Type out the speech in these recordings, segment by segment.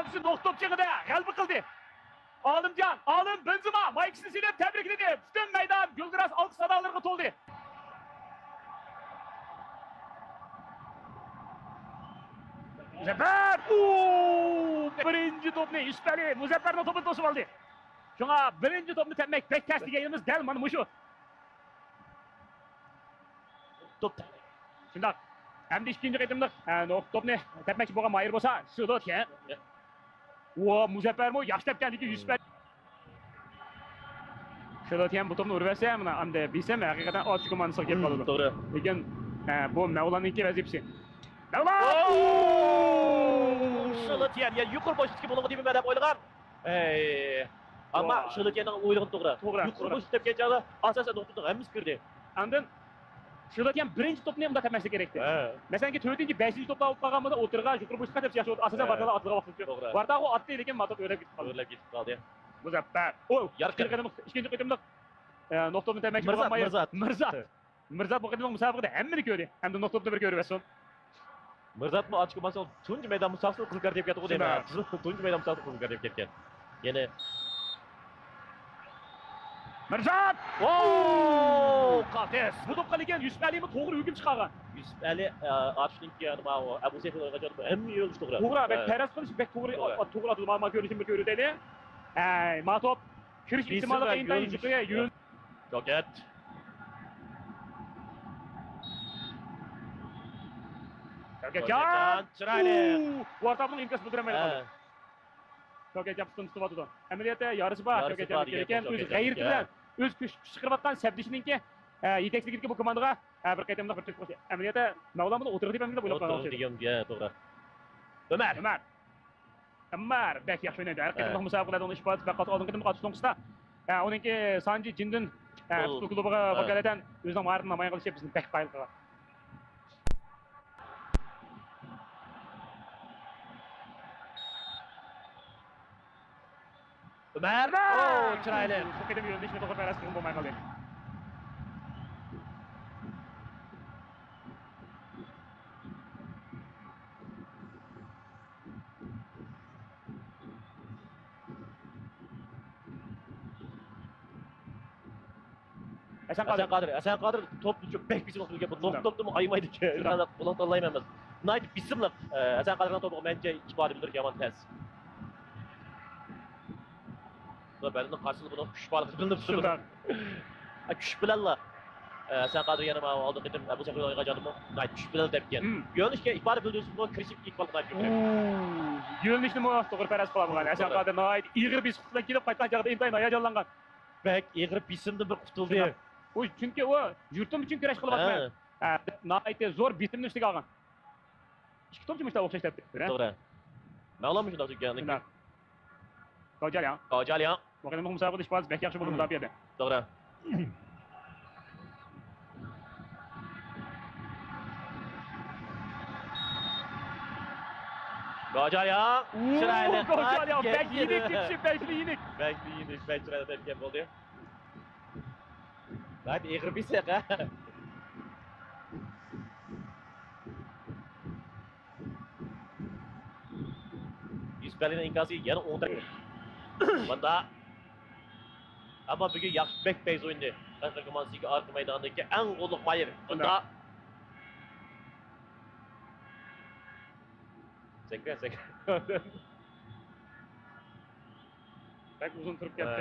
Kendisi Noktop çıkıdı. Galiba kıldı. Alımcan, Alım, Benzema, Mike Silip tebrik edildi. Bütün meydan Gülgras alkış sadalarına toldu. Muzaffer! Birinci topni Yusufali Muzaffer'nin topunu tosib oldi. Şuna birinci topni tepmek pek ters deganimiz dal mana mushu. Top. Shundoq. Hamda ikkinchi qitimliq topni tepmoqchi bo'lgan Mayir bo'lsa, Sudotga. Muzaffer mo yaxshi tepganligi Yusufali. Sudotga bu topni urib olsa, mana hamda bilsam haqiqatan ochiq ko'mandiga kelib qoladi. To'g'ri. Lekin bu Mavlanninki vazifasi. Mavlan! Shilotyan ya yuqori boshlikka bo'ladi deb deb o'ylagan. Ammo Shilotyanning o'ylagani to'g'ri. Yuqori boshlik deb kelganda asosan to'pni hammasi kirdi. Andin Shilotyan birinchi topni ham tepmaslik kerakdi. Masalan, 4-chi, 5-chi topni olib qolgan bo'lsa, o'tirgan yuqori boshlikka deb yaxshi asosan Vardaga otga vaqt ketdi. Vardaga otdi lekin matop o'rab ketdi. O'rlab ketib qoldi. Muzaffar. Ikkinchi qitimliq Noktopni tepmoqchi bo'lgan Mirzat bu qitimliq musobaqada hammani ko'rdi. Hamda Noktopni bir ko'rib olsin. Mirzat mı açık masal tunji meydan musafir qilgan deb ketdi deyman. Tunji meydan musafir qilgan deb ketgan. Yana Mirzat! Qates. Bu to'pqa lekin Yusufalimi to'g'ri hukm chiqargan. Yusufali Arshninki nima o Abu Seyful o'ynagan hamma yo'l to'g'ri. To'g'ri, bek taras qilish bek to'g'ri atdi. Men ko'rishim bir ko'rdayli. Matop kirish ehtimoli qiyindan yuqoriga yurun. Joket. Shogatjon chiroyli. O'rtoqning imkos bildirmaydi qoldi. Shogatjon tutib oldi. Amaliyotda yarisi bor. Shogatjon ekan o'z g'ayrati bilan o'z kuch chiqarayotgan Sabdishiningki yetakchiligidagi bu komandaga bir qaytamda bir to'p qo'shdi. Amaliyotda Mavlon buni o'tirdi deb hamda o'ylab qolgan. Degan to'g'ri. Ömer bek yaxshi o'ynaydi. Har qayta musobaqalarda uni isbot faqat oldingi qitim qatish to'g'risida. Uningki Sanji Jindin klubiga vakolatan o'zining maharatini namoyon qilishi bizni bek qoyil qilgan. Ömer! Chiroyli. Bu qitim yo'lishni to'g'ri paras qilib bo'lmay qoldi. Hasan Qadir top çok bek bizim olsun. Bu toptu mu aymaydı ki. Şurada kulak dallayamaz. Nayt bisimlik. Hasan Qadir'ın topu bence ikbali bilir yaman tez. Bu benim karşılığı bunu kuş balığı bilinip durdu. Kuş bilenla. Hasan Qadir yanıma aldı dedim. Bu sefer oyuna geldim o. Nayt kuş bilen dep gel. Görünüş ki ikbali bildiyorsun bu krisip ikbali nayt yok. Görünüşünü mu to'g'ri paras qilgan. Hasan Qadir nayt ig'ir bis qutdan kelib qaytgan joyda intayin hayajonlangan. Bek ig'ir bisimdi bir qutuldi. Chunki u yurtim uchun kurash qilyapman. Nayt zo'r bitimni ustiga olgan. Ikki to'pchi mushta o'xshash debdi. To'g'ri. Ma'lum shunday ekanligi. Qojalyan. Vaqtida musobaqada ishbaz bek yaxshi bo'ldi mudofiyada. To'g'ri. Qojalyan. Chiroyli. Qojalyan bek yedik ketishib bekli yedik. Bekli yedik. Bek chiroyli tepgan bo'ldi. Nayt ig'ir bisak ha. Yusufalining inkasi yana 10 ta. Bunda ammo bugun yaxshi bek beyz o'yindi. Qahramonsiga orqa maydondagi eng g'olliq Mayir. Bunda Sekre. Bek uzun turib ketdi.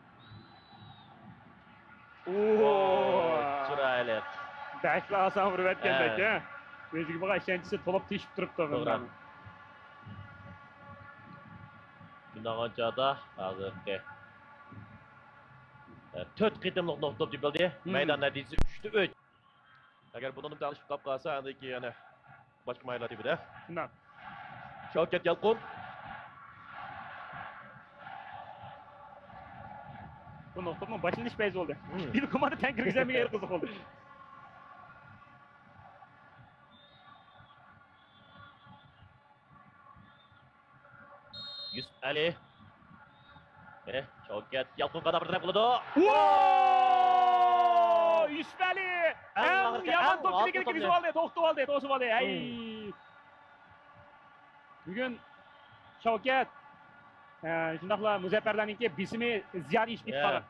Chiroyli. Beklar oson urib o'tgandek, ha. O'ziga bo'lgan ishonchisi to'lib teshib turibdi. To'g'ri. Bundan joyda hozirgi 4 qitimliq nuqta deb bildi. Maydon natijasi 3-3. Agar buni tanishib qolib qolsa, andaki yana boshqa maylar debida. Shundan. Shavkat Yalqun. Bu nuqtaning boshlanish payzi bo'ldi. Bir komanda tankirgizamiga qiziq bo'ldi. Yusufali. Shavkat Yalqun qadar bir taraf qiladi. Yusufali! Yaman to'pni kirgizib oldi, to'xtab oldi, to'sib oldi. Bugun Shavkat. Shundaqla Muzaffarlarninki bismi Ziyon ish bitib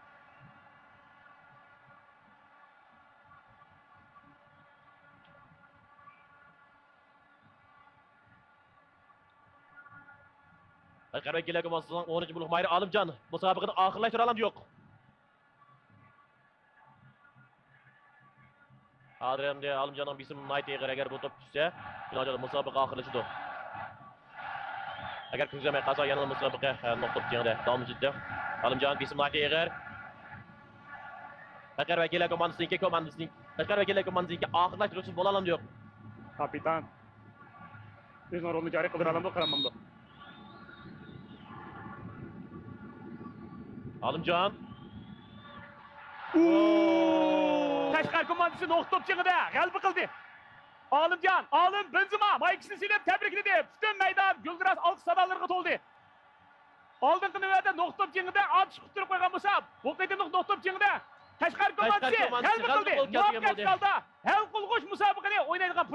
Qarabay kelayotgan bo'lsa 10-bo'lim Mayra Olimjon musobaqani oxirlashtira oladi yo'q. Adremde Olimjonning bismi Naytiga agar bu top tushsa, iloji musobaqa oxirlashadi. Agar kuzamay qolsa yana musobaqa nuqta tengda davom etadi. Olimjon bismi Naytiga Agar vakillar komandasining oxirlashtirishi bo'la oladi yo'q. Kapitan. O'zini rolini joriy qildira olamdi, qaramamdi. Olimjon. Tashqar komandasi nuqta top chig'ida g'alaba qildi. Olim Benzema maykisini silib tabrikladi. Butun maydon guldiras olqi sadolarga to'ldi. Oldingi navbatda nuqta top chig'ida otish quttirib qo'ygan bo'lsa, bu qayta nuqta top chig'ida Tashqar komandasi g'alaba qildi. Muvaffaqiyat qildi. Hal qilg'uch musobaqani o'ynaydigan